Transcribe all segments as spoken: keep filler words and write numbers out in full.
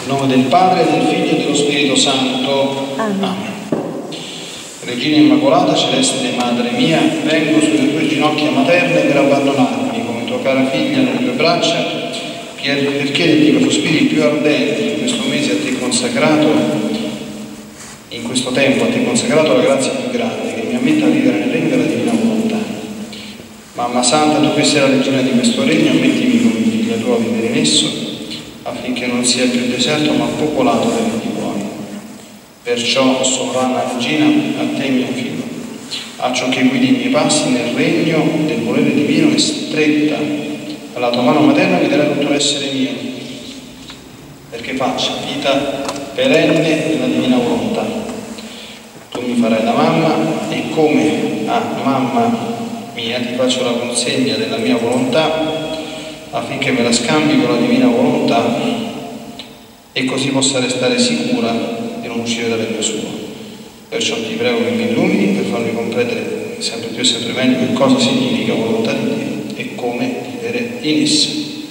Nel nome del Padre, del Figlio e dello Spirito Santo. Amen. Amen. Regina Immacolata, celeste Madre mia, vengo sulle tue ginocchia materne per abbandonarmi come tua cara figlia nelle tue braccia, per chiederti con sospiri più ardenti in questo mese a te consacrato, in questo tempo a te consacrato, la grazia più grande che mi ammetta a vivere nel regno della divina volontà. Mamma Santa, tu che sei la regina di questo regno, ammettimi come figlia tua a vivere in esso, affinché non sia più deserto ma popolato dai figli tuoi. Perciò, sovrana regina, a te mio figlio, accio che guidi i miei passi nel regno del volere divino e stretta alla tua mano materna mi darà tutto l'essere mio, perché faccia vita perenne nella divina volontà. Tu mi farai da mamma e come a mamma mia ti faccio la consegna della mia volontà affinché me la scambi con la divina volontà e così possa restare sicura di non uscire dal regno suo. Perciò ti prego che mi illumini per farmi comprendere sempre più e sempre meglio che cosa significa volontà di Dio e come vivere in essa.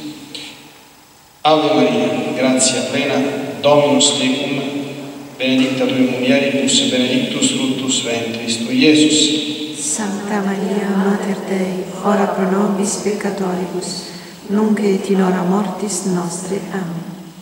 Ave Maria, grazia plena, Dominus tecum, benedicta tui mulieribus, benedictus fructus ventris tui, Iesus. Santa Maria, Mater Dei, ora pro nobis peccatoribus, nunc et in hora mortis nostre. Amen.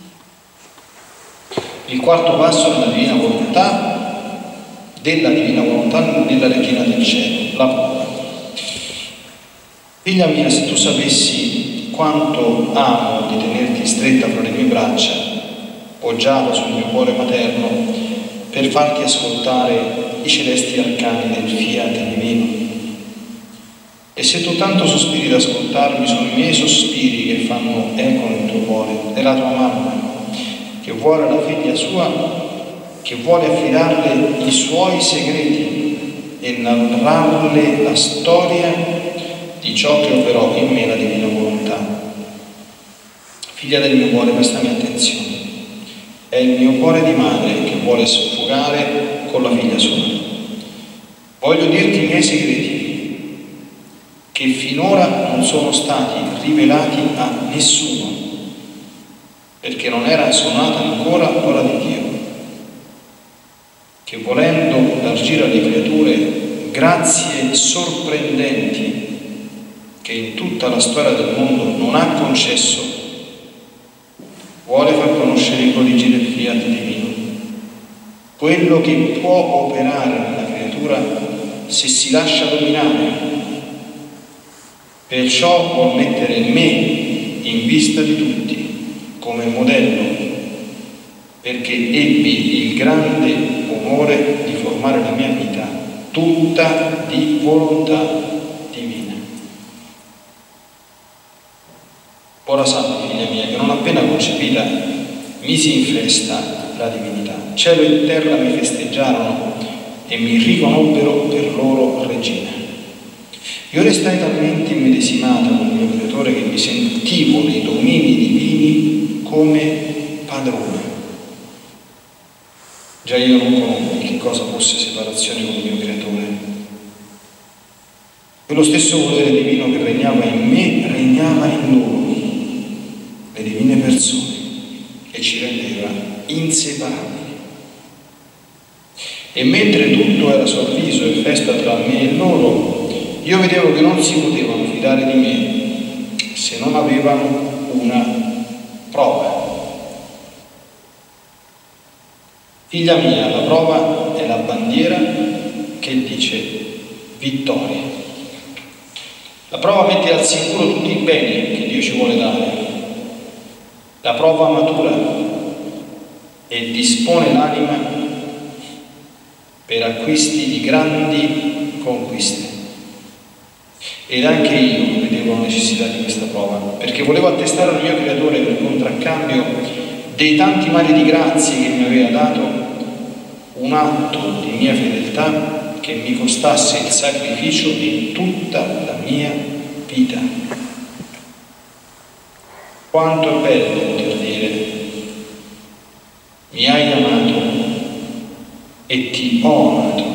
Il quarto passo della divina volontà, della divina volontà nella Regina del Cielo, la prova. Figlia mia, se tu sapessi quanto amo di tenerti stretta fra le mie braccia, poggiata sul mio cuore materno, per farti ascoltare i celesti arcani del fiat divino. E se tu tanto sospiri ad ascoltarmi, sono i miei sospiri che fanno eco nel tuo cuore, è la tua mamma, che vuole la figlia sua, che vuole affidarle i suoi segreti e narrarle la storia di ciò che operò in me la divina volontà. Figlia del mio cuore, prestami attenzione. È il mio cuore di madre che vuole sfogare con la figlia sua. Voglio dirti i miei segreti, che finora non sono stati rivelati a nessuno, perché non era suonata ancora l'ora di Dio, che volendo dargire alle creature grazie sorprendenti che in tutta la storia del mondo non ha concesso, vuole far conoscere i prodigi del fiat divino, quello che può operare nella creatura se si lascia dominare. Perciò vuol mettere me in vista di tutti come modello, perché ebbi il grande onore di formare la mia vita tutta di volontà divina. Ora sappi, figlia mia, che non appena concepita misi in festa la divinità. Cielo e terra mi festeggiarono e mi riconobbero per loro regina. Io restai talmente immedesimata con il mio creatore che mi sentivo nei domini divini come padrona. Già io non conobbi che cosa fosse separazione con il mio creatore. Quello stesso volere divino che regnava in me, regnava in loro, le divine persone, e ci rendeva inseparabili. E mentre tutto era sorriso e festa tra me e loro, io vedevo che non si potevano fidare di me se non avevano una prova. Figlia mia, la prova è la bandiera che dice vittoria. La prova mette al sicuro tutti i beni che Dio ci vuole dare. La prova matura e dispone l'anima per acquisti di grandi conquiste. Ed anche io vedevo la necessità di questa prova, perché volevo attestare al mio creatore per contraccambio dei tanti mari di grazie che mi aveva dato un atto di mia fedeltà che mi costasse il sacrificio di tutta la mia vita. Quanto è bello poter dire: mi hai amato e ti ho amato,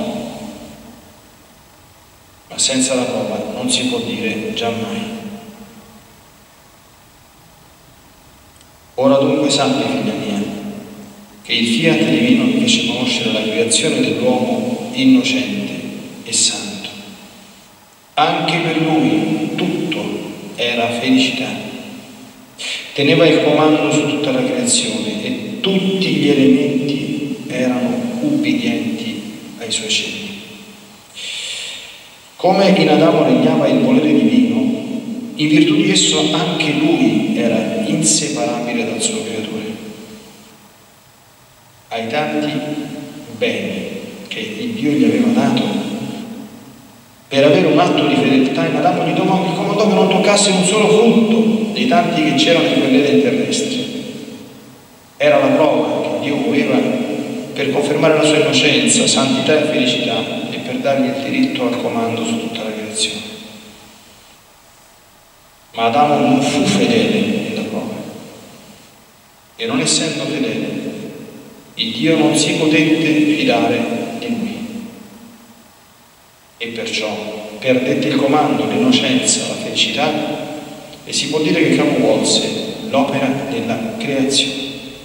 ma senza la prova non si può dire giammai. Ora dunque sappi, figlia mia, che il fiat divino mi fece conoscere la creazione dell'uomo innocente e santo. Anche per lui tutto era felicità. Teneva il comando su tutta la creazione e tutti gli elementi erano ubbidienti ai suoi cenni. Come in Adamo regnava il volere divino, in virtù di esso anche lui era inseparabile dal suo creatore. Ai tanti beni che il Dio gli aveva dato, per avere un atto di fedeltà in Adamo gli comandò che non toccasse un solo frutto dei tanti che c'erano in quell'Eden terrestre. Era la prova che Dio voleva per confermare la sua innocenza, santità e felicità, e per dargli il diritto al comando su tutta la creazione. Ma Adamo non fu fedele nella prova, e non essendo fedele, il Dio non si potette fidare di lui, e perciò perdette il comando, l'innocenza, la felicità, e si può dire che capovolse l'opera della creazione.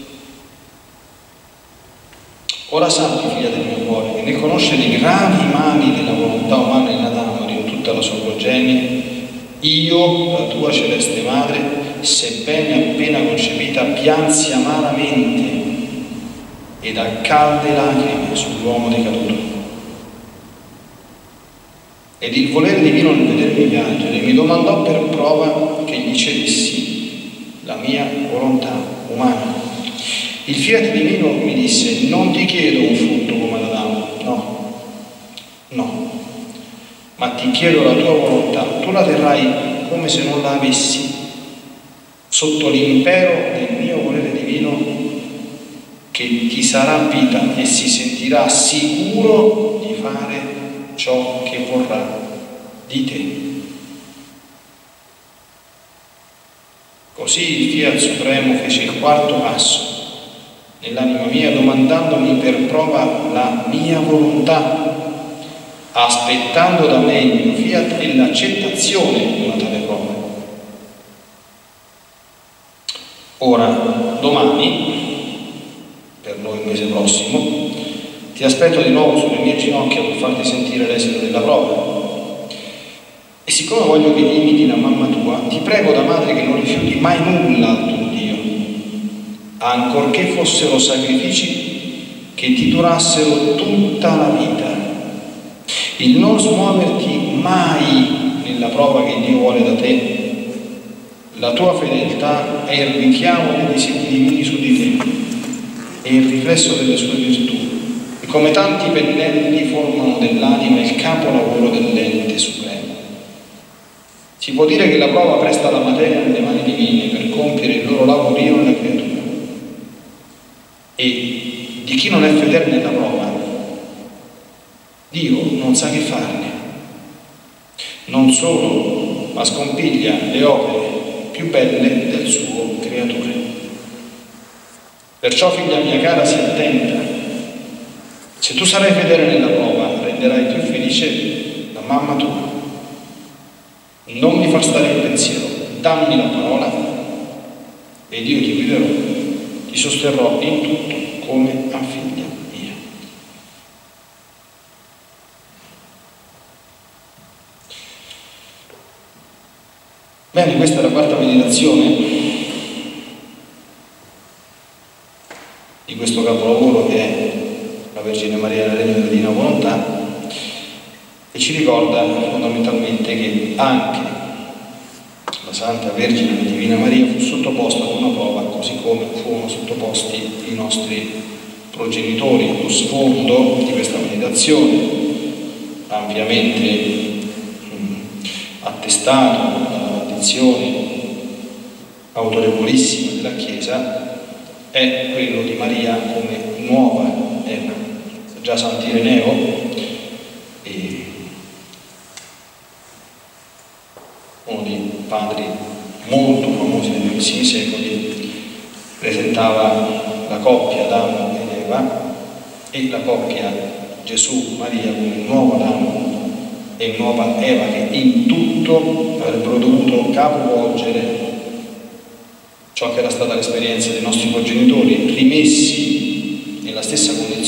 Ora sappi, figlia del mio cuore, che nel conoscere i gravi mali della volontà umana in Adamo e in tutta la sua progenie, io, la tua celeste madre, sebbene appena concepita, piansi amaramente ed a calde lacrime sull'uomo decaduto. Ed il volere divino nel vedermi piangere mi domandò per prova che gli cedessi la mia volontà umana. Il fiat divino mi disse: non ti chiedo un frutto come ad Adamo, no, no, ma ti chiedo la tua volontà. Tu la terrai come se non la avessi, sotto l'impero del mio volere divino, che ti sarà vita e si sentirà sicuro di fare ciò che vorrà di te. Così il fiat supremo fece il quarto passo nell'anima mia, domandandomi per prova la mia volontà, aspettando da me il mio fiat e l'accettazione di una tale prova. Ora, domani, per noi il mese prossimo, ti aspetto di nuovo sulle mie ginocchia per farti sentire l'esito della prova. E siccome voglio che imiti la mamma tua, ti prego da madre che non rifiuti mai nulla al tuo Dio, ancorché fossero sacrifici che ti durassero tutta la vita. Il non smuoverti mai nella prova che Dio vuole da te. La tua fedeltà è il richiamo dei disegni divini su di te, è il riflesso delle sue virtù, e come tanti pennelli formano dell'anima il capolavoro dell'ente supremo. Si può dire che la prova presta la materia nelle mani divine per compiere il loro lavorio nella creatura. E di chi non è fedele nella prova, Dio non sa che farne. Non solo, ma scompiglia le opere più belle del suo creatore. Perciò, figlia mia cara, sii attenta. Se tu sarai fedele nella prova, renderai più felice la mamma tua. Non mi far stare in pensiero, dammi la parola ed io ti guiderò, ti sosterrò in tutto come a figlia mia. Bene, questa è la quarta meditazione di questo capolavoro che è la Vergine Maria nel regno della Divina Volontà, e ci ricorda fondamentalmente che anche la Santa Vergine e la Divina Maria fu sottoposta ad una prova, così come furono sottoposti i nostri progenitori. Lo sfondo di questa meditazione, ampiamente mh, attestato dalla tradizione autorevolissima della Chiesa, è quello di Maria come nuova Eva. Già Sant'Ireneo, e uno dei padri molto famosi nei primissimi secoli, presentava la coppia Adamo ed Eva e la coppia Gesù-Maria come nuovo Adamo e nuova Eva, che in tutto avrebbero dovuto capovolgere ciò che era stata l'esperienza dei nostri progenitori, rimessi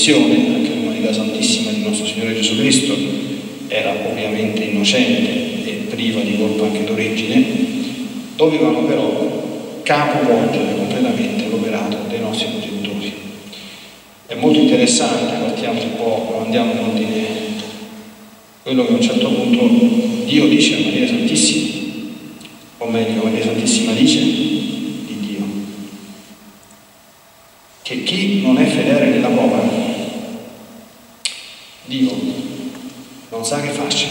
redenzione, anche l'umanità santissima di nostro Signore Gesù Cristo era ovviamente innocente e priva di colpa anche d'origine, dovevano però capovolgere completamente l'operato dei nostri progenitori. È molto interessante, partiamo un po', andiamo in ordine, quello che a un certo punto Dio dice a Maria Santissima, o meglio Maria Santissima dice di Dio, che chi non è fedele nella prova, Dio non sa che faccia.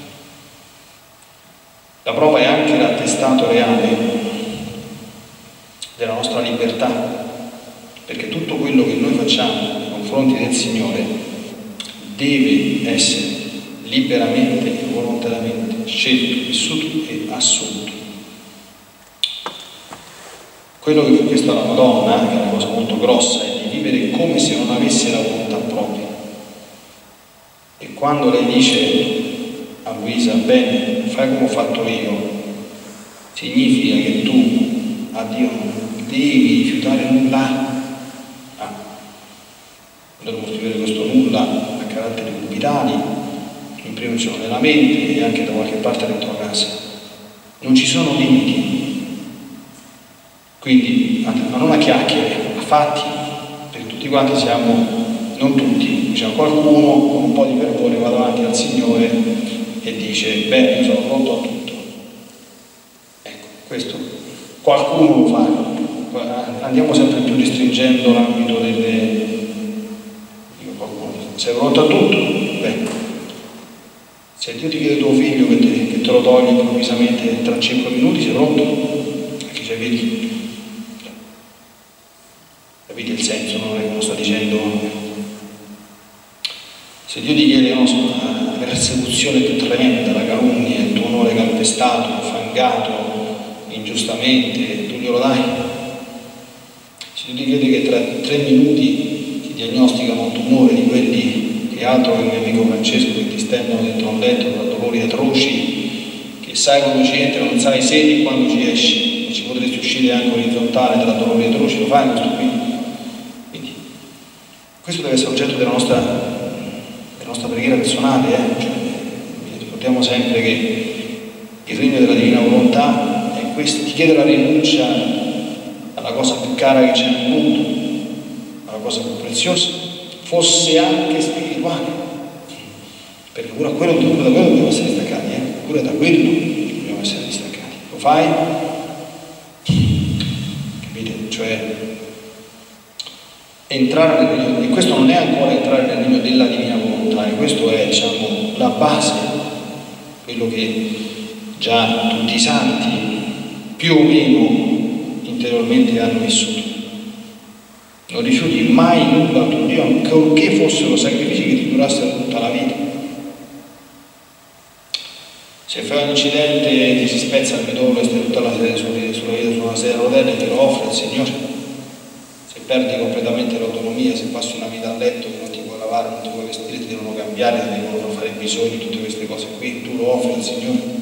La prova è anche l'attestato reale della nostra libertà, perché tutto quello che noi facciamo nei confronti del Signore deve essere liberamente e volontariamente scelto, vissuto e assunto. Quello che fu chiesto alla Madonna, che è una cosa molto grossa, è di vivere come se non avesse la volontà propria. E quando lei dice a Luisa, bene, fai come ho fatto io, significa che tu a Dio non devi rifiutare nulla. Ah, dobbiamo scrivere questo nulla a caratteri cubitali, in primo ciò nella mente e anche da qualche parte dentro casa. Non ci sono limiti. Quindi, ma non a chiacchiere, a fatti, perché tutti quanti siamo, non tutti, diciamo qualcuno con un po' di fervore va davanti al Signore e dice, beh, io sono pronto a tutto. Ecco, questo qualcuno lo fa. Andiamo sempre più restringendo l'ambito delle... Dico qualcuno, sei pronto a tutto? Beh, se Dio ti chiede tuo figlio che te, che te lo togli improvvisamente tra cinque minuti, sei pronto? A chi c'è vedi? Capite il senso, non è come sta dicendo. Se Dio ti chiede no, la persecuzione più tremenda, la calunnia, il tuo onore calpestato, infangato ingiustamente, tu glielo dai? Se Dio ti chiede che tra tre minuti ti diagnosticano un tumore di quelli che altro che il mio amico Francesco, che ti stendono dentro un letto da dolori atroci, che sai quando ci entri, non sai se e quando ci esci, e ci potresti uscire anche orizzontale da dolori atroci, lo fai questo qui? Questo deve essere oggetto della nostra, della nostra preghiera personale, eh? Cioè, ricordiamo sempre che il regno della divina volontà è questo, ti chiede la rinuncia alla cosa più cara che c'è nel mondo, alla cosa più preziosa, fosse anche spirituale, perché pure da quello, pure da quello dobbiamo essere distaccati, eh? pure da quello dobbiamo essere distaccati. Lo fai? Capite? Cioè, entrare nel regno, e questo non è ancora entrare nel regno della divina volontà, e questo è, diciamo, la base, quello che già tutti i santi più o meno interiormente hanno vissuto. Non rifiuti mai nulla al tuo Dio, ancorché fossero sacrifici che ti durassero tutta la vita. Se fai un incidente e ti si spezza il midollo e stai tutta la sera sulla vita su una sedia a rotelle, te lo offre il Signore. Se perdi completamente l'autonomia, se passi una vita a letto che non ti puoi lavare, non ti puoi vestire, ti devono cambiare, ti devono fare bisogni, tutte queste cose qui, tu lo offri al Signore.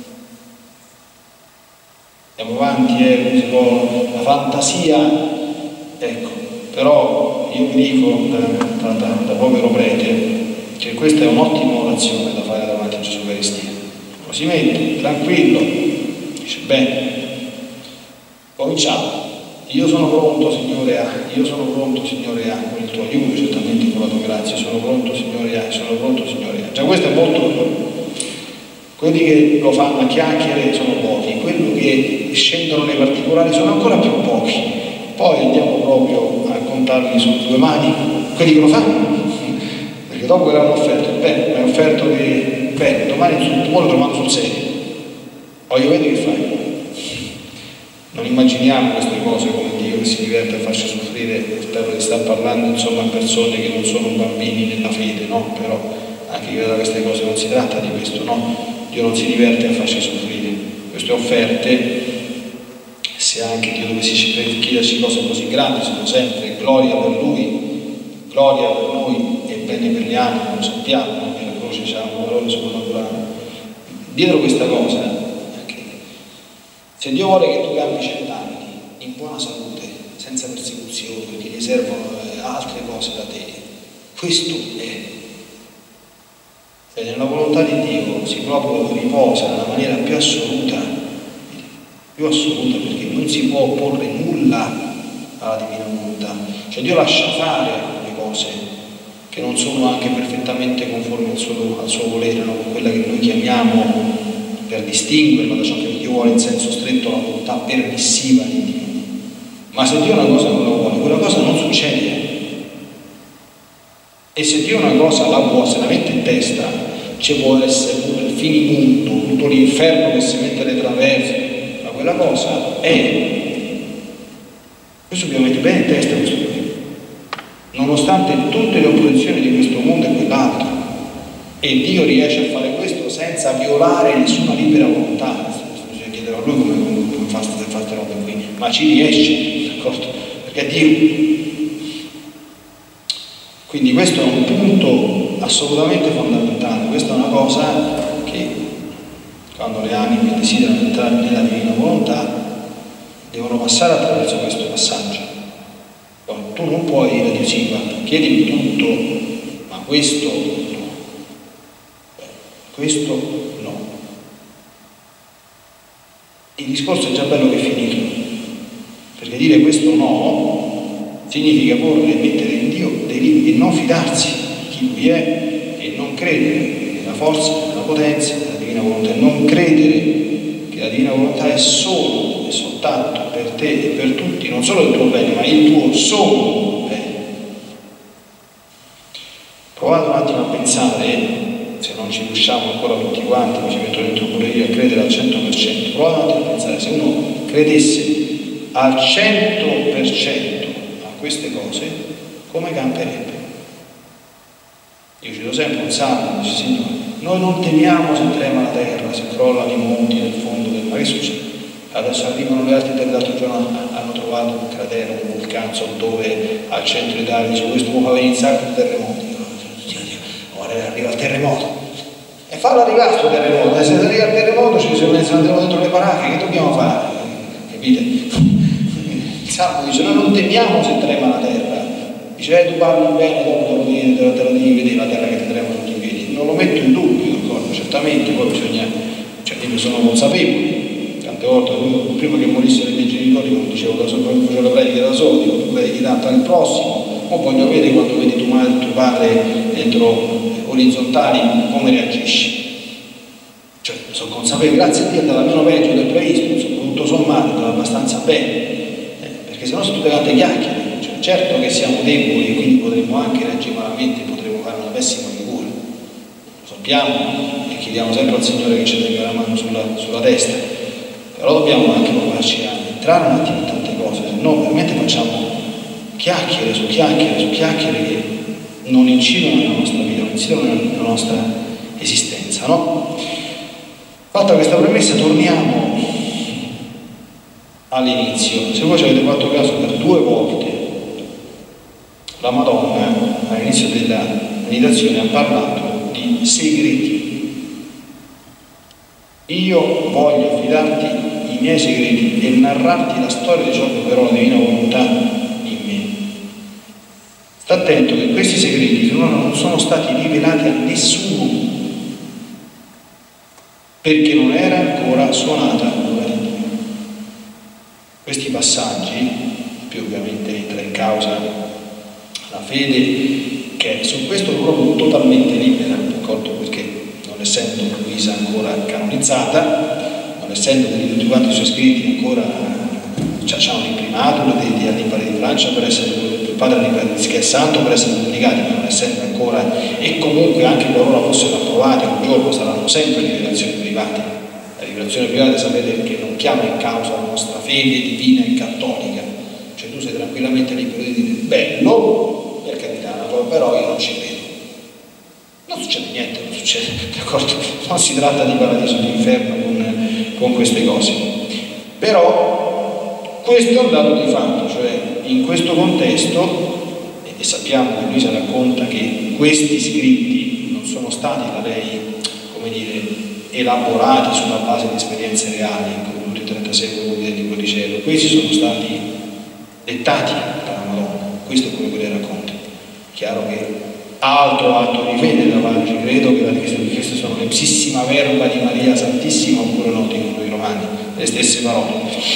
Andiamo avanti, eh, si può, la fantasia, ecco, però io vi dico da, da, da povero prete che questa è un'ottima orazione da fare davanti a Gesù Eucaristia. Lo si mette tranquillo, dice bene, cominciamo. Io sono pronto, Signore, a, io sono pronto, Signore, a, con il tuo aiuto, certamente con la tua grazia, sono pronto, Signore, a, sono pronto, Signore, a. Già questo è molto. Quelli che lo fanno a chiacchiere sono pochi, quelli che scendono nei particolari sono ancora più pochi. Poi andiamo proprio a contarli su due mani, quelli che lo fanno, perché dopo che l'hanno offerto, bene, mi hai offerto che, bene, domani sul tuo lo mando sul serio. Poi io vedo che fai. Non immaginiamo queste cose come Dio che si diverte a farci soffrire, spero di star parlando insomma a persone che non sono bambini nella fede, no? Però anche da queste cose non si tratta di questo, no? Dio non si diverte a farci soffrire. Queste offerte, se anche Dio dovesse chiederci cose così grandi, sono sempre gloria per Lui, gloria per noi e bene per gli animi, lo sappiamo, no? Che la croce c'ha un valore soprannaturale. Dietro questa cosa, se Dio vuole che tu cambi cent'anni in buona salute, senza persecuzioni, che gli servono altre cose da te, questo è. E nella volontà di Dio si proprio riposa nella maniera più assoluta, più assoluta, perché non si può opporre nulla alla divina volontà. Cioè Dio lascia fare le cose che non sono anche perfettamente conformi al suo, al suo volere, no? Quella che noi chiamiamo, per distinguerla da ciò che Dio vuole in senso stretto, la volontà permissiva di Dio. Ma se Dio una cosa non la vuole, quella cosa non succede. E se Dio una cosa la vuole, se la mette in testa, ci può essere pure il finimondo, tutto l'inferno che si mette alle traverse, ma quella cosa è. Questo dobbiamo mettere bene in testa questo qui. Nonostante tutte le opposizioni di questo mondo e quell'altro, e Dio riesce a fare questo senza violare nessuna libera volontà. Bisogna chiedere a Lui come, come, come fa queste robe qui, ma ci riesce, d'accordo? Perché è Dio. Quindi questo è un punto assolutamente fondamentale. Questa è una cosa che quando le anime desiderano entrare nella divina volontà devono passare attraverso questo passaggio. Poi, tu non puoi dire a Dio sì, guarda, chiedimi tutto, ma questo no. Beh, questo no. Il discorso è già bello che è finito, perché dire questo no significa porre e mettere in Dio dei limiti e non fidarsi di chi Lui è e non credere nella forza, nella potenza della divina volontà, e non credere che la divina volontà è solo e soltanto per te e per tutti, non solo il tuo bene, ma il tuo solo bene. Provate un attimo a pensare, se non ci riusciamo ancora tutti quanti, mi ci metto dentro pure io a credere al cento per cento, provate un attimo a pensare, se uno credesse al cento per cento a queste cose, come camperebbe? Io cito sempre un salmo, dice Signore, noi non temiamo se trema la terra, se crollano i monti nel fondo del mare. Che succede? Adesso arrivano le altre terre, l'altro giorno hanno trovato un cratere, un vulcano dove al centro Italia, dice questo può avere un sacco di terremoti. Ora arriva il terremoto. E fallo arrivare questo terremoto, e se arriva il terremoto ci siamo dentro le baracche, che dobbiamo fare? Capite? Il salmo dice, noi non temiamo se trema la terra. Dice, eh, tu parli bene, dopo te lo devi, te lo devi vedere la terra che ti trema tutti i piedi. Non lo metto in dubbio, d'accordo? Certamente, poi bisogna, cioè io sono consapevole. Tante volte, prima che morissero i miei genitori, come dicevo da solo, facevo la predica da solo, dico, tu predichi tanto al prossimo, o voglio vedere quando vedi tua madre e tuo padre dentro orizzontali, come reagisci. Cioè, sono consapevole, grazie a Dio, dalla meno peggio del previsto, tutto sommato, andava abbastanza bene, eh, perché sennò sono tutte tante chiacchiere. Cioè, certo che siamo deboli e quindi potremmo anche reagire malamente, potremmo fare una pessima figura. Lo sappiamo e chiediamo sempre al Signore che ci tenga la mano sulla, sulla testa, però dobbiamo anche provarci a entrare un attimo in tante cose, se no veramente facciamo chiacchiere su chiacchiere su chiacchiere che non incidono nella nostra vita, non incidono nella nostra esistenza, no? Fatta questa premessa, torniamo all'inizio. Se voi ci avete fatto caso, per due volte la Madonna all'inizio della meditazione ha parlato di segreti. Io voglio affidarti i miei segreti e narrarti la storia di ciò che operò la divina volontà in me. Sta attento che questi segreti non sono stati rivelati a nessuno, perché non era ancora suonata l'ora di Dio. Questi passaggi, più ovviamente entra in causa la fede, che su questo è proprio totalmente libera, d'accordo? Perché non essendo Luisa ancora canonizzata, non essendo di tutti quanti i suoi scritti ancora, cioè, c'è un imprimatur di Annibale di Francia per essere il padre di che è santo per essere pubblicati, ma non essendo ancora, e comunque anche qualora fossero approvati un giorno saranno sempre rivelazioni private. La rivelazione privata sapete che non chiama in causa la nostra fede divina e cattolica, cioè tu sei tranquillamente libero di dire bello, per carità, però io non ci credo. Non succede niente, non succede, d'accordo? Non si tratta di paradiso, di inferno con, con queste cose. Però questo è un dato di fatto, cioè in questo contesto, e sappiamo che Luisa racconta che questi scritti non sono stati da lei, come dire, elaborati sulla base di esperienze reali, come tutti i trentasei volumi del libro di cielo, questi sono stati dettati dalla Madonna, questo è quello che lei racconta. Chiaro che altro atto di fede da parte, credo che la Chiesa di Cristo sono l'ipsissima verba di Maria Santissima, oppure no, dicono i Romani, le stesse parole.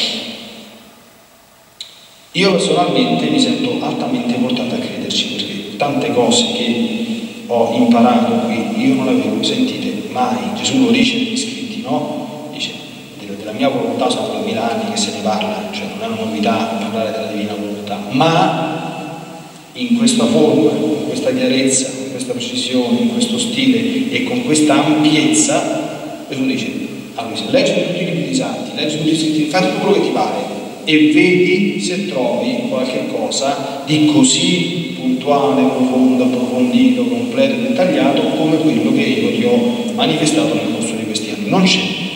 Io personalmente mi sento altamente portato a crederci, perché tante cose che ho imparato qui io non le avevo sentite mai. Gesù lo dice negli scritti, no? Dice, della mia volontà sono duemila anni che se ne parla, cioè non è una novità parlare della divina volontà, ma in questa forma, in questa chiarezza, in questa precisione, in questo stile e con questa ampiezza, Gesù dice, allora, se leggi tutti i libri dei santi, leggi tutti i scritti, fai tutto quello che ti pare e vedi se trovi qualche cosa di così puntuale, profondo, approfondito, completo e dettagliato come quello che io ti ho manifestato nel corso di questi anni. Non c'è.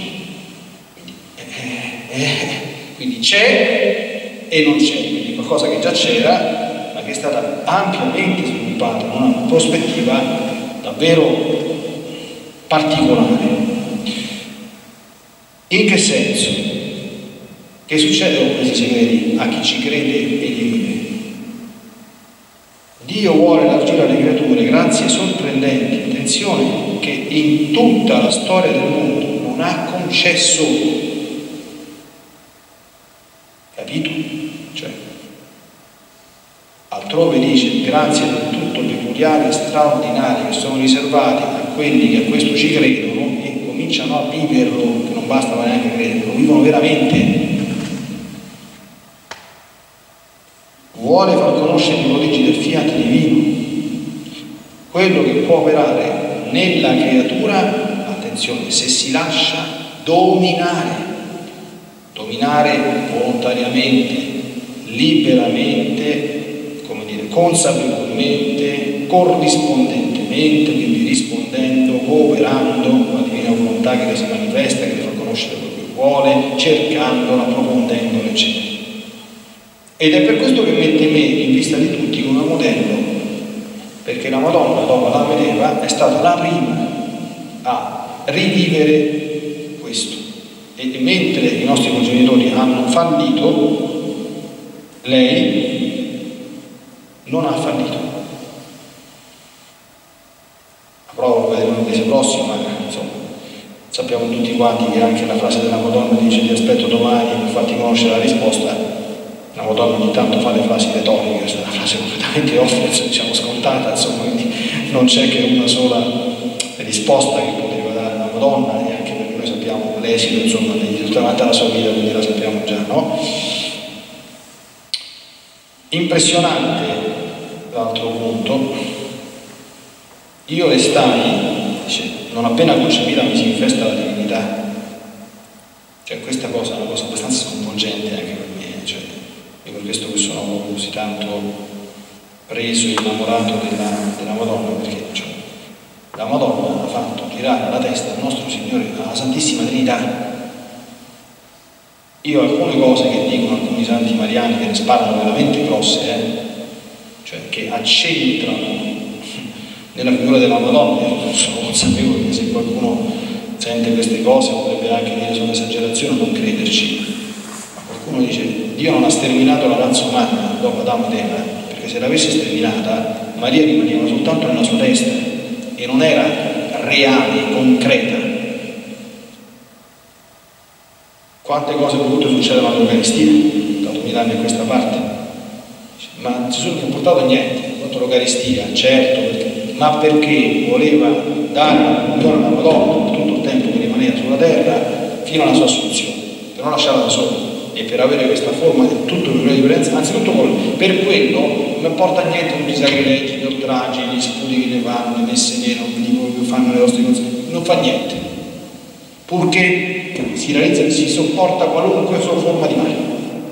Eh, eh, quindi c'è e non c'è, quindi qualcosa che già c'era, ma che è stata ampiamente sviluppata in una prospettiva davvero particolare. In che senso? Che succedono questi segreti a chi ci crede e li vive? Dio vuole elargire alle creature grazie sorprendenti, attenzione, che in tutta la storia del mondo non ha concesso. Capito? Cioè, altrove dice grazie del tutto peculiari e straordinari che sono riservati a quelli che a questo ci credono e cominciano a viverlo, che non basta neanche crederlo, lo vivono veramente. Vuole far conoscere i prodigi del fiat divino, quello che può operare nella creatura, attenzione, se si lascia dominare, dominare volontariamente, liberamente, come dire, consapevolmente, corrispondentemente, quindi rispondendo, cooperando con la divina volontà che le si manifesta, che le fa conoscere quello che vuole, cercandola, approfondendola, eccetera. Ed è per questo che mette me in vista di tutti come modello, perché la Madonna, dopo Adamo ed Eva, è stata la prima a rivivere questo. E mentre i nostri progenitori hanno fallito, lei non ha fallito. La prova lo vedremo nel mese prossimo, ma insomma, sappiamo tutti quanti che anche la frase della Madonna dice ti aspetto domani per farti conoscere la risposta. La Madonna ogni tanto fa le frasi retoriche, questa è una frase completamente ovvia, diciamo scontata, insomma, quindi non c'è che una sola risposta che poteva dare la Madonna, e anche perché noi sappiamo l'esito, insomma, di tutta la sua vita, quindi la sappiamo già, no? Impressionante, l'altro punto, io restai, dice, non appena concepita mi si infesta la divinità, cioè questa cosa è una cosa abbastanza sconvolgente anche per me, cioè, io per questo che sono così tanto preso e innamorato della, della Madonna, perché cioè, la Madonna ha fatto girare la testa al nostro Signore, alla Santissima Trinità. Io alcune cose che dicono alcuni santi mariani che ne sparano veramente grosse, eh? Cioè che accentrano nella figura della Madonna, io non sono consapevole che se qualcuno sente queste cose potrebbe anche dire sono esagerazioni o non crederci. Qualcuno dice Dio non ha sterminato la razza umana dopo Adamo ed Eva, perché se l'avesse sterminata Maria rimaneva soltanto nella sua testa e non era reale, concreta. Quante cose potute succedono all'Eucaristia da duemila anni a questa parte, ma Gesù non ha portato niente, ha fatto l'Eucaristia, certo, perché, ma perché voleva dare la comunione alla Madonna per tutto il tempo che rimaneva sulla terra fino alla sua assunzione, per non lasciarla da sola. E per avere questa forma del tutto di differenza, anzitutto per quello non porta a niente tutti i sacrilegi, gli oltraggi, gli sputi che le fanno, le messe nere, che fanno le vostre cose, non fa niente, purché si realizza, si sopporta qualunque sua forma di male.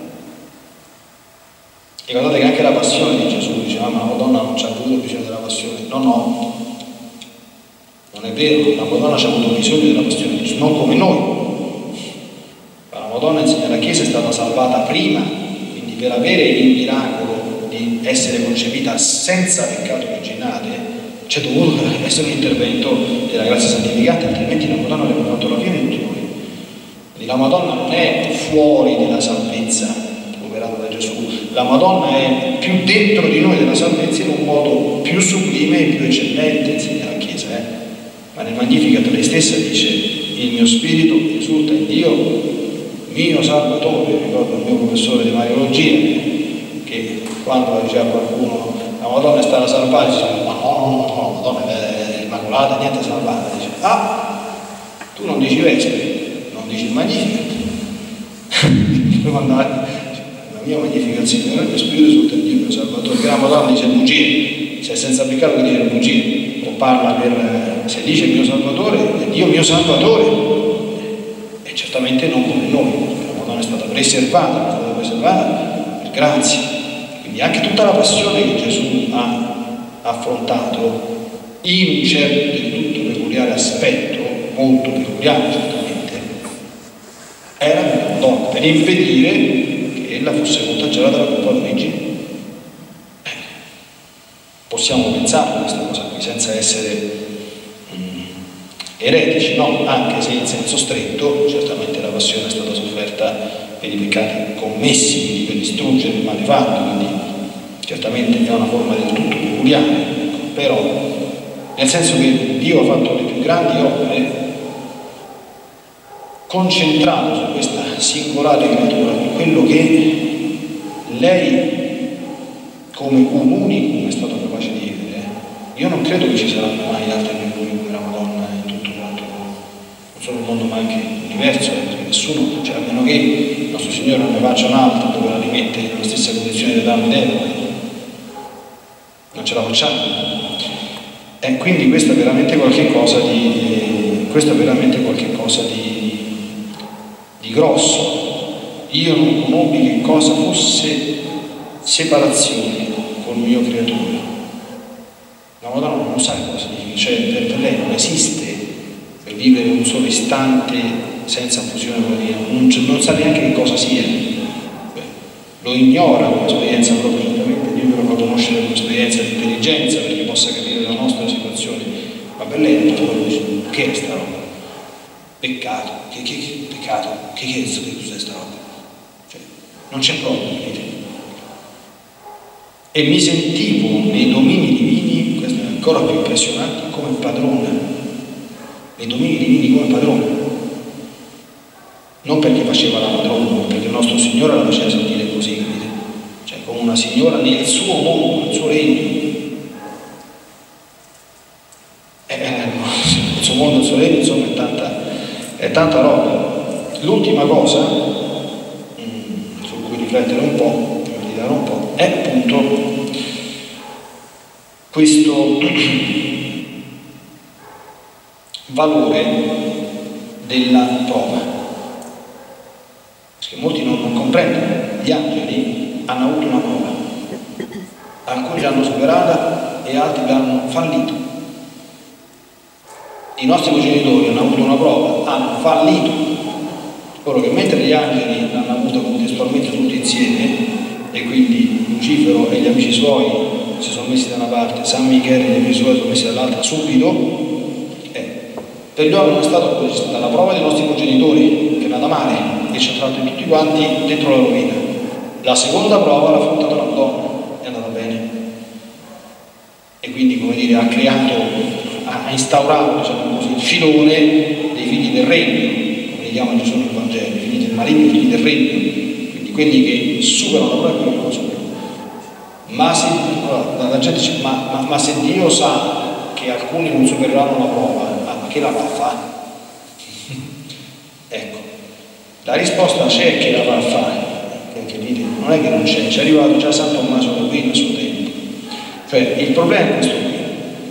E guardate che anche la passione di Gesù diceva, ma la Madonna non ci ha avuto bisogno della passione. No, no, non è vero, la Madonna ci ha avuto bisogno della passione di Gesù, non come noi. La Madonna insegna la Chiesa è stata salvata prima, quindi per avere il miracolo di essere concepita senza peccato originale c'è dovuto essere un intervento della grazia santificante, altrimenti la Madonna avrebbe fatto la fine di tutti noi. Quindi la Madonna non è fuori della salvezza, operata da Gesù, la Madonna è più dentro di noi della salvezza in un modo più sublime me più eccellente, insegna la Chiesa, eh? Ma nel Magnificat lei stessa dice: il mio spirito esulta in Dio, mio Salvatore. Ricordo il mio professore di Mariologia che quando diceva qualcuno la Madonna è stata salvata, diceva: ma no, no, no, la Madonna è immacolata, niente salvata. Dice: ah, tu non dici Vespri, non dici il Magnificat. Poi quando la mia Magnificat Signore, il mio spirito esulta in Dio, mio Salvatore, che la Madonna dice bugie, se è senza peccato che dice bugie, o parla per, se dice il mio Salvatore, è Dio mio Salvatore, e certamente non come noi, perché la Madonna è stata preservata, è stata preservata per grazia. Quindi anche tutta la passione che Gesù ha affrontato in un certo del tutto peculiare aspetto, molto peculiare certamente, era per la Madonna, per impedire che ella fosse contagiata dalla colpa d'origine. Eh, possiamo pensare a questa cosa qui senza essere eretici, no? Anche se in senso stretto certamente la passione è stata sofferta per i peccati commessi, quindi per distruggere il male fatto, quindi certamente è una forma del tutto peculiare, però nel senso che Dio ha fatto le più grandi opere concentrato su questa singolare creatura, su quello che lei come un unicum è stato capace di vivere. Io non credo che ci saranno mai altri unicum come la Madonna in tutto quanto, non solo il mondo ma anche l'universo, perché nessuno, cioè a meno che il nostro Signore non ne faccia un'altra dove la rimette nella stessa condizione di Adamo ed Eva, non ce la facciamo. E quindi questo è veramente qualche cosa di eh, questo è veramente qualche cosa di, di grosso. Io non conobbi che cosa fosse separazione col mio creatore. La Madonna non sa cosa significa, cioè per lei non esiste per vivere un solo istante senza fusione con Dio, non, non sa neanche che cosa sia. Beh, lo ignora come esperienza proprio, certamente Dio me lo fa conoscere come esperienza di intelligenza perché possa capire la nostra situazione, ma per lei non lo dice: che è sta roba? Peccato, che, che, che peccato, che, che, che cos'è sta roba? Cioè, non c'è proprio, vedete? E mi sentivo nei domini divini, questo è ancora più impressionante, come padrona, nei domini divini come padrona, non perché faceva la padrona, ma perché il nostro Signore la faceva sentire così, capite? Cioè come una signora nel suo mondo, nel suo regno. Eh, il suo mondo, il suo regno, insomma è tanta, è tanta roba. L'ultima cosa mh, su cui riflettere un po', meditare un po', è appunto questo valore della prova, perché molti non, non comprendono. Gli angeli hanno avuto una prova, alcuni l'hanno superata e altri l'hanno fallito. I nostri progenitori hanno avuto una prova, hanno fallito. Ora che mentre gli angeli l'hanno avuta contestualmente tutti insieme, e quindi Lucifero e gli amici suoi si sono messi da una parte, San Michele e gli amici suoi si sono messi dall'altra subito, eh, per loro non è stato così, è stata la prova dei nostri progenitori che è andata male e ci ha tratto tutti quanti dentro la rovina. La seconda prova l'ha affrontata la Madonna, è andata bene, e quindi, come dire, ha creato, ha instaurato, diciamo così, il filone dei figli del regno, come li chiama Gesù nel Vangelo, i figli del marito e i figli del regno, quelli che superano la prova e quelli che non la superano. Ma se, allora, la gente dice, ma, ma, ma se Dio sa che alcuni non supereranno la prova, ma che la va a fare? Ecco, la risposta c'è che la va a fare, perché lì non è che non c'è, ci è arrivato già San Tommaso d'Aquino a suo tempo. Cioè, il problema è questo qui.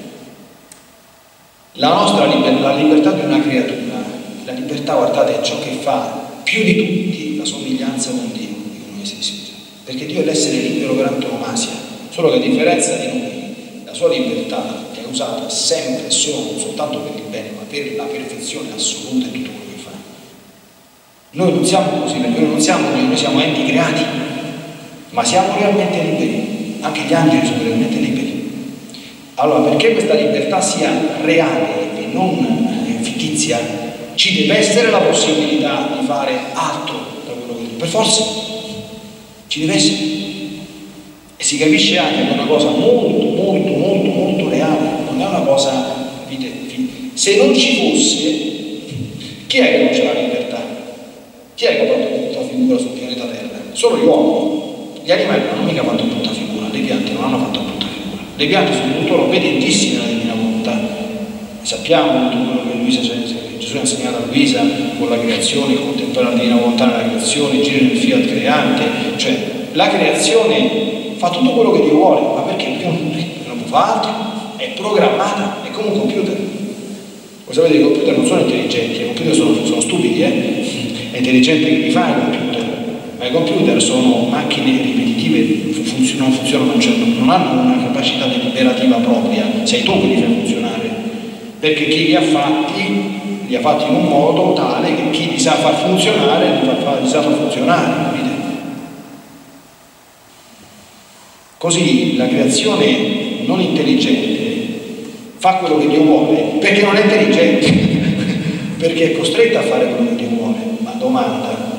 La nostra libertà, la libertà di una creatura, la libertà, guardate, è ciò che fa più di tutti la somiglianza con Dio. Perché Dio è l'essere libero per antonomasia, solo che a differenza di noi la sua libertà è usata sempre e solo, non soltanto per il bene, ma per la perfezione assoluta in tutto quello che fa. Noi non siamo così, perché noi non siamo Dio, noi siamo enti creati, ma siamo realmente liberi, anche gli angeli sono realmente liberi. Allora, perché questa libertà sia reale e non fittizia, ci deve essere la possibilità di fare altro da quello che per forza ci deve essere. E si capisce anche che è una cosa molto, molto, molto, molto reale, non è una cosa, capite? Se non ci fosse, chi è che non ce l'ha libertà? Chi è che ha fatto brutta figura sul pianeta Terra? Solo gli uomini. Gli animali non hanno mica fatto brutta figura, le piante non hanno fatto brutta figura. Le piante sono tutto obbedientissime alla divina volontà. Sappiamo tutto quello che Luisa, Gesù ha insegnato a Luisa con la creazione, contemplare la divina volontà nella creazione, giri nel fiat creante, cioè la creazione fa tutto quello che Dio vuole, ma perché non può fare altro? È programmata, è come un computer. Voi sapete che i computer non sono intelligenti, i computer sono, sono stupidi, eh? È intelligente che li fa i computer, ma i computer sono macchine ripetitive, funzionano, non funzionano, cioè non hanno una capacità deliberativa propria, sei tu che li fai funzionare, perché chi li ha fatti li ha fatti in un modo tale che chi li sa far funzionare li, fa, li sa far funzionare, capite? Così la creazione non intelligente fa quello che Dio vuole perché non è intelligente, perché è costretta a fare quello che Dio vuole. Ma domanda,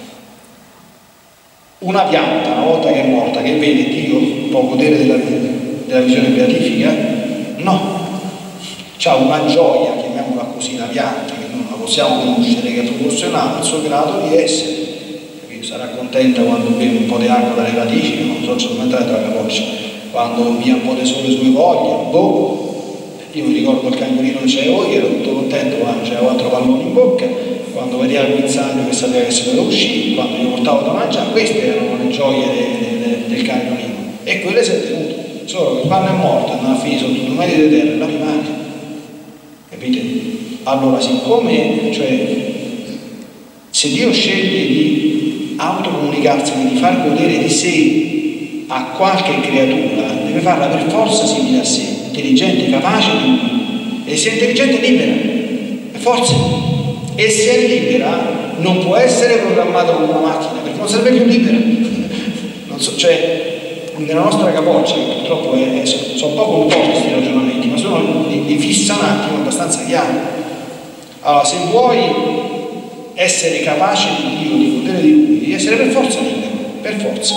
una pianta una volta che è morta che vede Dio può godere della, della visione beatifica? No, c'ha una gioia, chiamiamola così, la pianta, che non la possiamo conoscere, che è proporzionale al suo grado di essere. Sarà contenta quando beve un po' di acqua dalle radici, non so se non entrare tra la capoccia, quando via un po' di sole sulle foglie, boh. Io mi ricordo il cagnolino che c'avevo io, ero tutto contento quando c'era quattro palloni in bocca, quando vedeva il guinzaglio che sapeva che si doveva uscire, quando gli portavo da mangiare, queste erano le gioie de, de, del cagnolino. E quelle si è tenuto, solo che quando è morto andava a finire sotto due metri di terra e la rimane. Capite? Allora, siccome, cioè, se Dio sceglie di autocomunicarsi, di far godere di sé a qualche creatura, deve farla per forza simile a sé, intelligente, capace di lui. E se è intelligente è libera, per forza. E se è libera non può essere programmata come una macchina, perché non sarebbe più libera. Non so, cioè, nella nostra capoccia, che purtroppo è, è, sono poco composti questi ragionamenti, ma sono li, li fissa un attimo abbastanza chiari. Allora, se vuoi essere capace di Dio, di godere di Lui, devi essere per forza libero, per forza.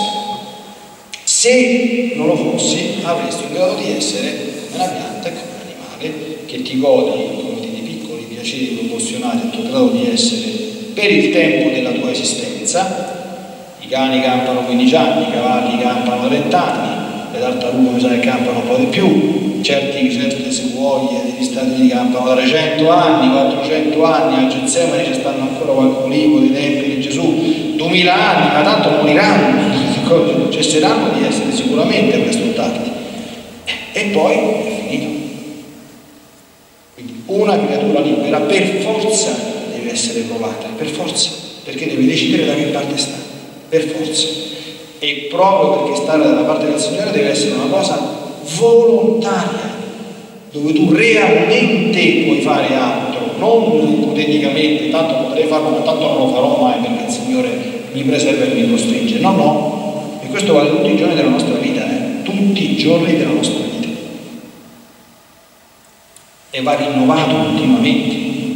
Se non lo fossi, avresti un grado di essere una pianta, come un animale, che ti godi dei piccoli piaceri proporzionati al tuo grado di essere per il tempo della tua esistenza. I cani campano quindici anni, i cavalli campano trenta anni, le tartarughe mi sa che campano un po' di più, certi, certe sequoie degli Stati Uniti campano trecento anni, quattrocento anni, al Getsemani ci stanno ancora qualche ulivo dei tempi di Gesù, duemila anni, ma tanto moriranno, cesseranno di essere sicuramente a questo tatti. E poi è finito. Quindi una creatura libera per forza deve essere provata, per forza, perché deve decidere da che parte sta, per forza. E proprio perché stare dalla parte del Signore deve essere una cosa volontaria, dove tu realmente puoi fare altro, non ipoteticamente, tanto potrei farlo, ma tanto non lo farò mai perché il Signore mi preserva e mi costringe. No, no, e questo vale tutti i giorni della nostra vita, eh? Tutti i giorni della nostra vita. E va rinnovato continuamente.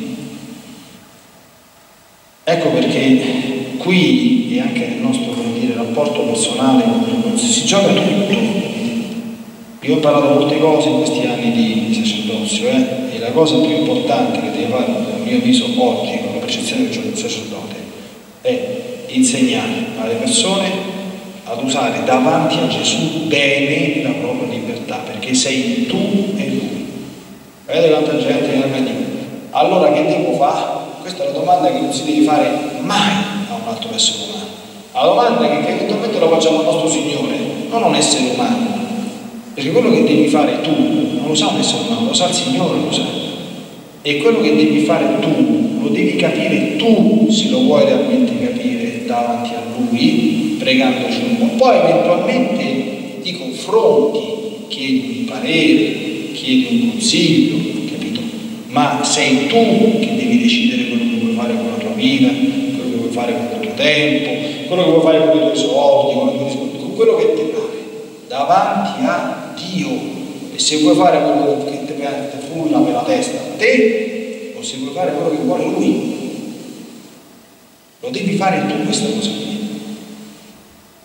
Ecco perché qui e anche nel nostro, come dire, rapporto personale si gioca tutto. Io ho imparato molte cose in questi anni di, di sacerdozio, eh? E la cosa più importante che deve fare, a mio avviso, oggi, con la percezione che ho del sacerdote, è insegnare alle persone ad usare davanti a Gesù bene la propria libertà, perché sei tu e Lui. Vedete quanta gente che non è Dio. Allora che devo fare? Questa è la domanda che non si deve fare mai a un altro essere umano. La domanda che eventualmente lo facciamo al nostro Signore, non a un essere umano. Perché quello che devi fare tu non lo sa un essere umano, lo sa il Signore, lo sa. E quello che devi fare tu lo devi capire tu, se lo vuoi realmente capire davanti a Lui, pregandoci un po'. Poi eventualmente ti confronti, chiedi un parere, chiedi un consiglio, capito? Ma sei tu che devi decidere quello che vuoi fare con la tua vita, quello che vuoi fare con il tuo tempo, quello che vuoi fare con i tuoi soldi, con quello che ti pare, davanti a Dio. E se vuoi fare quello che ti frulla per la testa a te, o se vuoi fare quello che vuole Lui, lo devi fare tu questa cosa qui.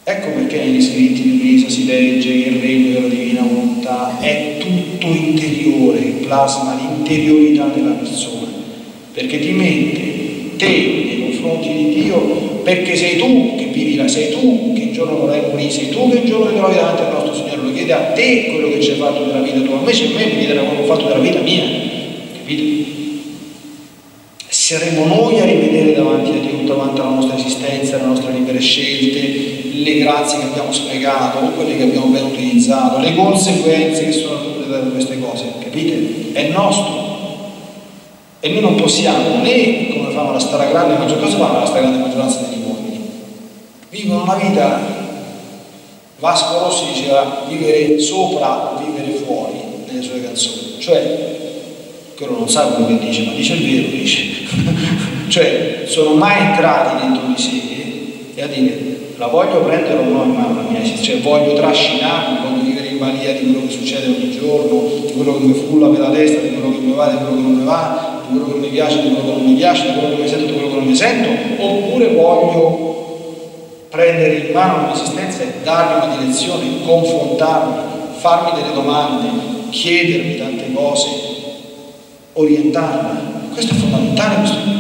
Ecco perché negli scritti di Luisa si legge che il regno della divina volontà è tutto interiore, plasma l'interiorità della persona, perché ti mette te nei confronti di Dio, perché sei tu che vivi la, sei tu che il giorno dovrai morire, sei tu che il giorno ti trovi davanti al nostro Signore, lo chiede a te quello che ci hai fatto della vita tua, invece a me mi chiede quello che ho fatto della vita mia, capite? Saremo noi a rivedere davanti a Dio tutta quanta la nostra esistenza, le nostre libere scelte, le grazie che abbiamo sprecato, o quelle che abbiamo ben utilizzato, le conseguenze che sono venute da queste cose, capite? È nostro. E noi non possiamo né, come fanno la stragrande maggioranza, cosa fanno la stragrande maggioranza degli uomini? Vivono una vita, Vasco Rossi diceva vivere sopra o vivere fuori nelle sue canzoni, cioè quello non sa quello che dice, ma dice il vero, dice. Cioè, sono mai entrati dentro di sé e a dire la voglio prendere o no in mano la mia esistenza, cioè voglio trascinarmi, voglio vivere in balia di quello che succede ogni giorno, di quello che mi frulla per la testa, di quello che mi va, di quello che non mi va, di quello che mi piace, di quello che non mi piace, di quello che mi sento, di quello che non mi sento, oppure voglio prendere in mano la mia esistenza e darmi una direzione, confrontarmi, farmi delle domande, chiedermi tante cose, orientarmi. Questo è fondamentale. Questo.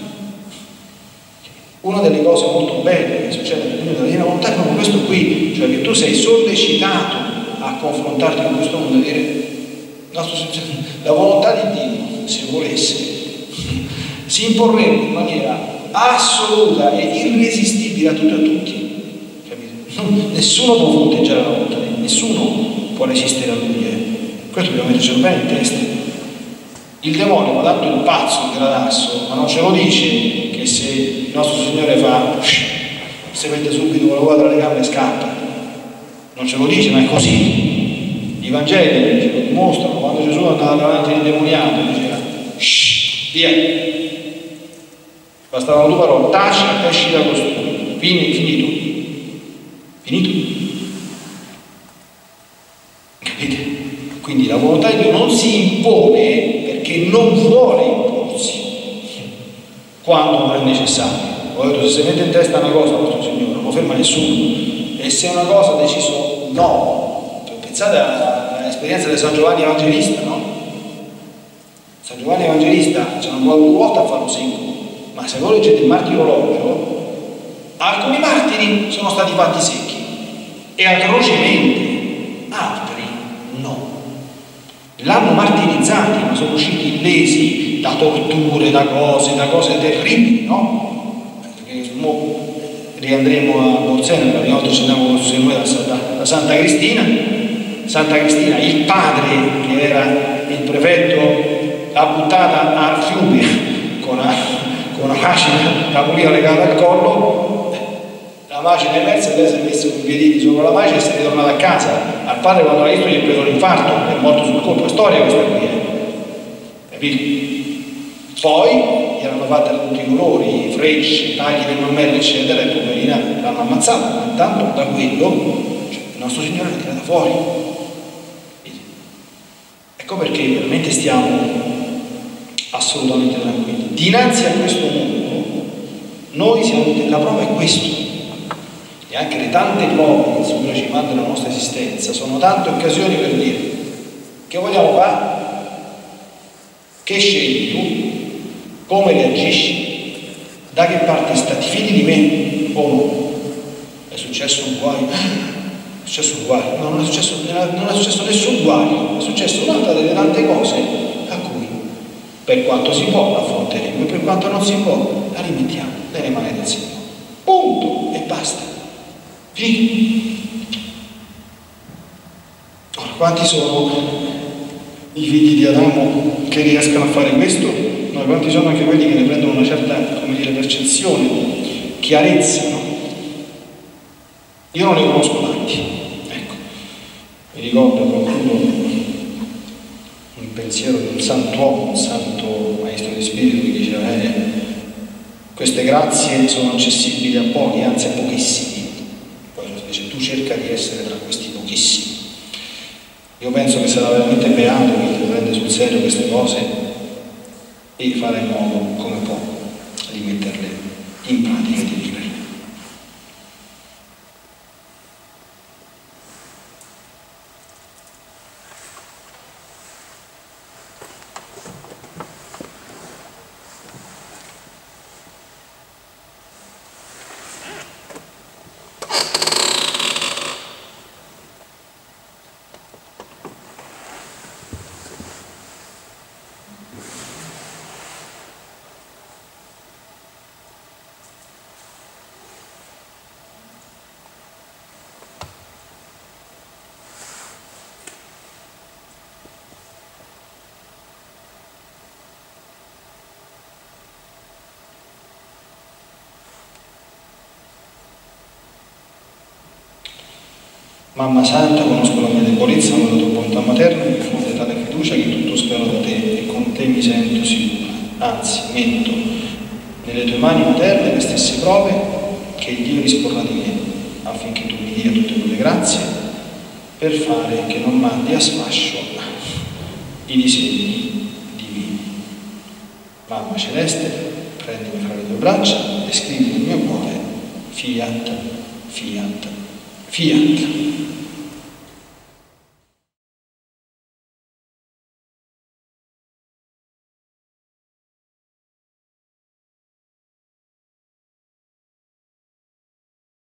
Una delle cose molto belle che succede nel mondo della divina volontà è proprio questo qui, cioè che tu sei sollecitato a confrontarti con questo mondo e dire la volontà di Dio, se volesse, si imporrebbe in maniera assoluta e irresistibile a tutti e a tutti, capite? Non, nessuno può fronteggiare la volontà di Dio, nessuno può resistere a lui, eh. Questo dobbiamo mettercelo bene in testa. Il demonio va dato il pazzo, il gradasso, ma non ce lo dice che se il nostro Signore fa si mette subito con la coda tra le gambe e scappa, non ce lo dice, ma è così. I Vangeli ce lo dimostrano. Quando Gesù andava davanti all'indemoniato diceva via, bastavano due parole, taci e esci da costui, fini, finito finito, capite? Quindi la volontà di Dio non si impone perché non vuole imporsi quando non è necessario. Ho detto, se si mette in testa una cosa, nostro Signore non lo ferma nessuno, e se una cosa ha deciso no, pensate all'esperienza di San Giovanni Evangelista, no? San Giovanni Evangelista ci hanno provato due volte a farlo secco, ma se voi leggete il martirologio, alcuni martiri sono stati fatti secchi e atrocemente, altri no. L'hanno martirizzati, ma sono usciti illesi da torture, da cose, da cose terribili, no? Perché mo riandremo a Bolsena, la prima volta ci andiamo con noi da, da Santa Cristina. Santa Cristina, il padre che era il prefetto, l'ha buttata al fiume con una, con una macina, la mulia legata al collo, la macina è emersa e lei si è messa con i piedini sopra la macina e si è ritornata a casa. Al padre quando l'ha visto gli è preso l'infarto, è morto sul colpo, è storia questa qui, eh. Capito? Poi gli hanno fatto tutti i colori, frecce, tagli del mammello eccetera e poverina l'hanno ammazzata, ma intanto da quello cioè, il nostro Signore l'ha tirata fuori. Ecco perché veramente stiamo assolutamente tranquilli. Dinanzi a questo mondo noi siamo, la prova è questo. E anche le tante prove che il Signore ci manda nella nostra esistenza sono tante occasioni per dire che vogliamo fare, che scegli tu, come reagisci, da che parte sta, ti fidi di me o no? È successo un guaio? È successo un guaio? No, non è successo, non è successo nessun guaio, è successo un'altra delle tante cose a cui per quanto si può la affronteremo e per quanto non si può la rimettiamo nelle mani del Signore. Punto e basta. Ora, quanti sono i figli di Adamo che riescono a fare questo? No, quanti sono anche quelli che ne prendono una certa, come dire, percezione, chiarezza, no? Io non ne conosco tanti. Ecco, mi ricordo, concludo, un pensiero di un sant'uomo, un santo maestro di spirito che diceva eh, queste grazie sono accessibili a pochi, anzi a pochissimi. Dice, tu cerca di essere tra questi pochissimi. Io penso che sarà veramente beato chi prende sul serio queste cose e fare in modo come può di metterle in pratica e di viverle. Mamma Santa, conosco la mia debolezza, ma la tua bontà materna mi infonde tale fiducia che tutto spero da te e con te mi sento sicura. Anzi, metto nelle tue mani materne le stesse prove che Dio disporrà di me, affinché tu mi dia tutte quelle grazie per fare che non mandi a sfascio i disegni divini. Mamma Celeste, prendimi fra le tue braccia e scrivi nel mio cuore Fiat, Fiat, Fiat.